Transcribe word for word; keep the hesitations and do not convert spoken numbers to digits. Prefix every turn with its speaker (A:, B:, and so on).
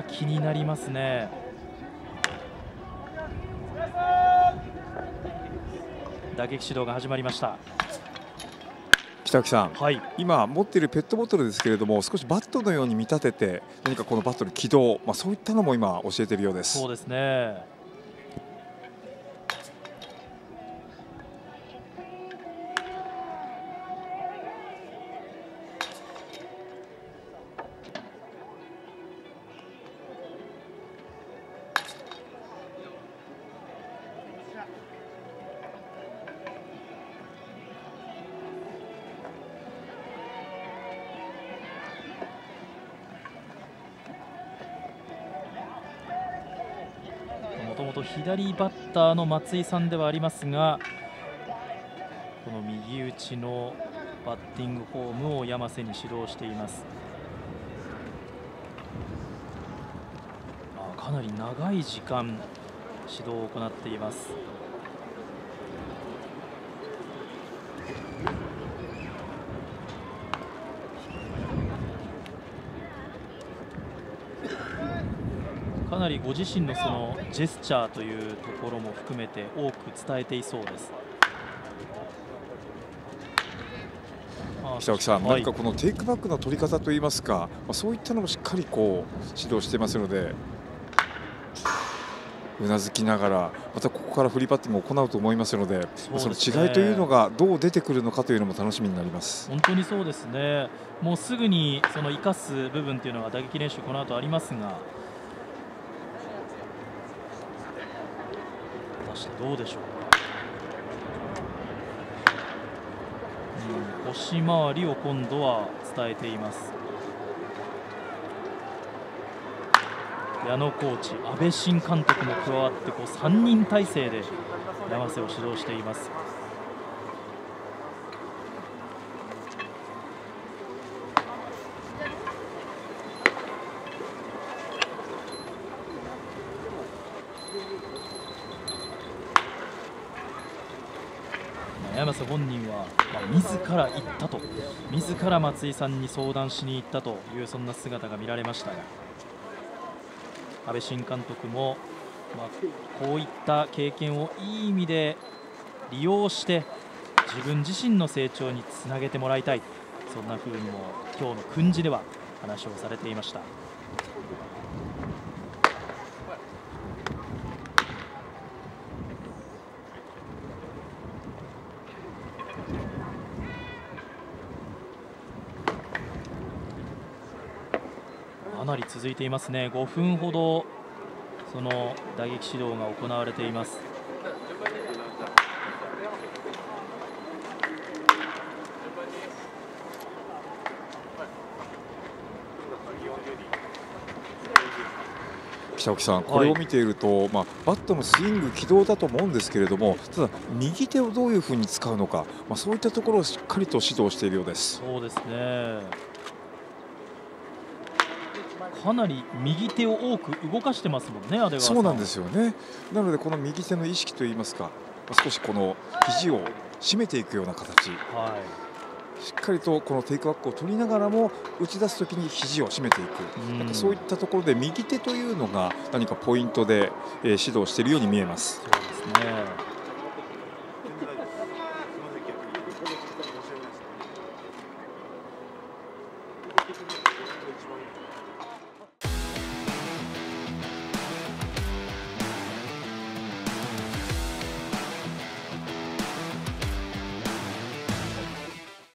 A: は気になりますね。打撃指導が始まりました。
B: 北脇さん、
A: はい、
B: 今持っているペットボトルですけれども、少しバットのように見立てて何かこのバットの軌道、まあ、そういったのも今教えているようです。
A: そうですね。もともと左バッターの松井さんではありますが、この右打ちのバッティングフォームを山瀬に指導しています。あかなり長い時間指導を行っています。かなりご自身のそのジェスチャーというところも含めて多く伝えていそうです。
B: 北脇さん、
A: はい、
B: 何かこのテイクバックの取り方といいますか、まあ、そういったのもしっかりこう指導していますので、うなずきながらまたここからフリーバッティングを行うと思いますので、その違いというのがどう出てくるのかというのも楽しみになります。
A: 本当にそうですね。もうすぐにその生かす部分というのは打撃練習この後ありますが、果たしてどうでしょうか。うん、腰回りを今度は伝えています。矢野コーチ、阿部新監督も加わってこうさんにん体制で山瀬を指導しています。山瀬本人は、まあ、自ら行ったと、自ら松井さんに相談しに行ったというそんな姿が見られましたが、阿部新監督も、まあ、こういった経験をいい意味で利用して自分自身の成長につなげてもらいたい、そんな風にも今日の訓示では話をされていました。かなり続いていますね。ごふんほどその打撃指導が行われています。
B: 北脇さん、これを見ていると、はい、まあ、バットのスイング軌道だと思うんですけれども、ただ右手をどういうふうに使うのか、まあ、そういったところをしっかりと指導しているようです。
A: そうですね。かなり右手を多く動かしてますもんね、阿出川さん。
B: そうなんですよね。なのでこの右手の意識といいますか、少しこの肘を締めていくような形、
A: はい、
B: しっかりとこのテイクバックを取りながらも打ち出すときに肘を締めていく、なんかそういったところで右手というのが何かポイントで、えー、指導しているように見えます。
A: そうですね。